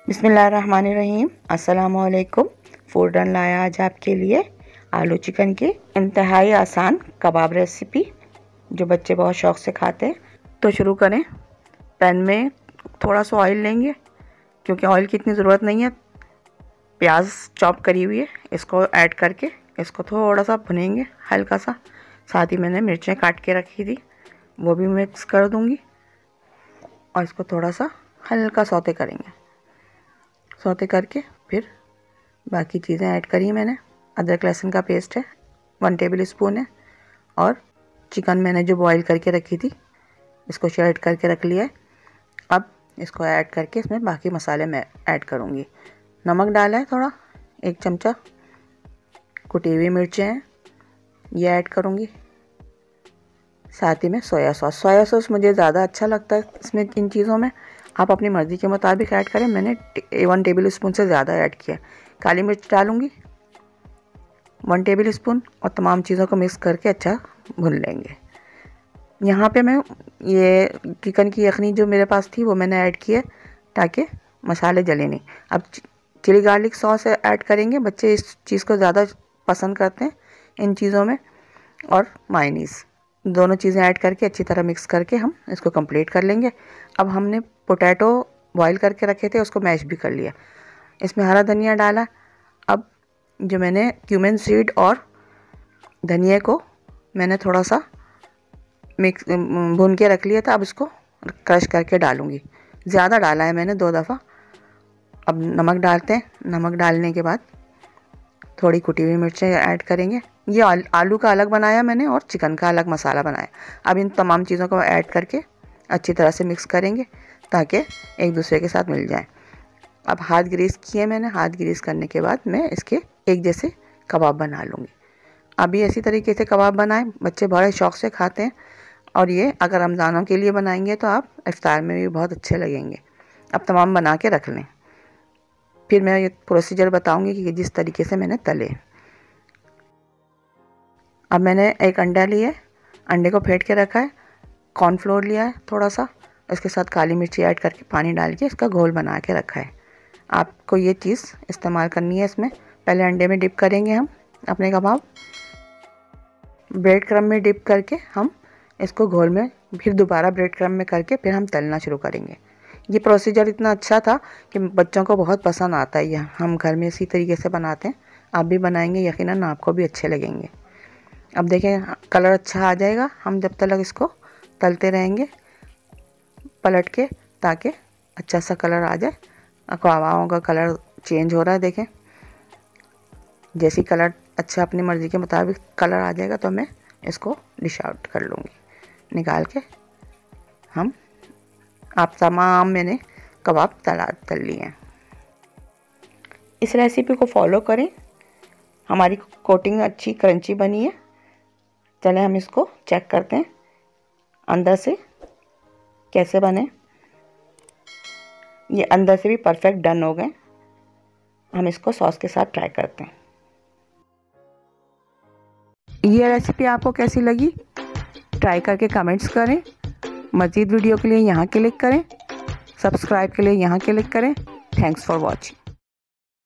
बिस्मिल्लाहिर्रहमानिर्रहीम। अस्सलामुअलैकुम। Food run लाया आज आपके लिए आलू चिकन की इंतहाई आसान कबाब रेसिपी जो बच्चे बहुत शौक़ से खाते हैं। तो शुरू करें। पैन में थोड़ा सा ऑयल लेंगे क्योंकि ऑयल की इतनी ज़रूरत नहीं है। प्याज चॉप करी हुई है, इसको ऐड करके इसको थोड़ा सा भुनेंगे हल्का सा। साथ ही मैंने मिर्चें काट के रखी थी, वो भी मिक्स कर दूँगी और इसको थोड़ा सा हल्का सौते करेंगे। सौते करके फिर बाकी चीज़ें ऐड करी मैंने। अदरक लहसुन का पेस्ट है 1 टेबल स्पून है, और चिकन मैंने जो बॉईल करके रखी थी इसको ऐड करके रख लिया है। अब इसको ऐड करके इसमें बाकी मसाले मैं ऐड करूँगी। नमक डाला है थोड़ा 1 चमचा, कुटी हुई मिर्चें हैं ये ऐड करूँगी। साथ ही में सोया सॉस मुझे ज़्यादा अच्छा लगता है इसमें, इन चीज़ों में आप अपनी मर्ज़ी के मुताबिक ऐड करें। मैंने 1 टेबल स्पून से ज़्यादा ऐड किया। काली मिर्च डालूँगी 1 टेबल स्पून, और तमाम चीज़ों को मिक्स करके अच्छा भून लेंगे। यहाँ पे मैं ये चिकन की यखनी जो मेरे पास थी वो मैंने ऐड की है ताकि मसाले जले नहीं। अब चिली गार्लिक सॉस ऐड करेंगे, बच्चे इस चीज़ को ज़्यादा पसंद करते हैं इन चीज़ों में, और मायोनीज़ दोनों चीज़ें ऐड करके अच्छी तरह मिक्स करके हम इसको कंप्लीट कर लेंगे। अब हमने पोटैटो बॉईल करके रखे थे उसको मैश भी कर लिया, इसमें हरा धनिया डाला। अब जो मैंने क्यूमिन सीड और धनिया को मैंने थोड़ा सा मिक्स भून के रख लिया था, अब इसको क्रश करके डालूँगी। ज़्यादा डाला है मैंने 2 दफ़ा। अब नमक डालते हैं। नमक डालने के बाद थोड़ी कुटी हुई मिर्चें ऐड करेंगे। ये आलू का अलग बनाया मैंने और चिकन का अलग मसाला बनाया। अब इन तमाम चीज़ों को ऐड करके अच्छी तरह से मिक्स करेंगे ताकि एक दूसरे के साथ मिल जाए। अब हाथ ग्रीस किए मैंने। हाथ ग्रीस करने के बाद मैं इसके एक जैसे कबाब बना लूँगी। अभी इसी तरीके से कबाब बनाएं, बच्चे बड़े शौक़ से खाते हैं, और ये अगर रमज़ानों के लिए बनाएंगे तो आप इफ्तार में भी बहुत अच्छे लगेंगे। अब तमाम बना के रख लें, फिर मैं ये प्रोसीजर बताऊंगी कि जिस तरीके से मैंने तले। अब मैंने एक अंडा लिया है, अंडे को फेंट के रखा है, कॉर्नफ्लोर लिया है थोड़ा सा, इसके साथ काली मिर्ची ऐड करके पानी डाल के इसका घोल बना के रखा है। आपको ये चीज़ इस्तेमाल करनी है इसमें। पहले अंडे में डिप करेंगे हम अपने कबाब, ब्रेड क्रम्ब में डिप करके हम इसको घोल में फिर दोबारा ब्रेड क्रम्ब में करके फिर हम तलना शुरू करेंगे। ये प्रोसीजर इतना अच्छा था कि बच्चों को बहुत पसंद आता है। यह हम घर में इसी तरीके से बनाते हैं, आप भी बनाएंगे यकीनन आपको भी अच्छे लगेंगे। अब देखें कलर अच्छा आ जाएगा, हम जब तक इसको तलते रहेंगे पलट के ताकि अच्छा सा कलर आ जाए। कबाबों का कलर चेंज हो रहा है, देखें जैसी कलर अच्छा अपनी मर्ज़ी के मुताबिक कलर आ जाएगा तो मैं इसको डिश आउट कर लूँगी निकाल के। हम आप तमाम मैंने कबाब तल लिए हैं। इस रेसिपी को फॉलो करें, हमारी कोटिंग अच्छी क्रंची बनी है। चलें हम इसको चेक करते हैं अंदर से कैसे बने। ये अंदर से भी परफेक्ट डन हो गए। हम इसको सॉस के साथ ट्राई करते हैं। ये रेसिपी आपको कैसी लगी ट्राई करके कमेंट्स करें। मज़ीद वीडियो के लिए यहाँ क्लिक करें, सब्सक्राइब के लिए यहाँ क्लिक करें। Thanks for watching.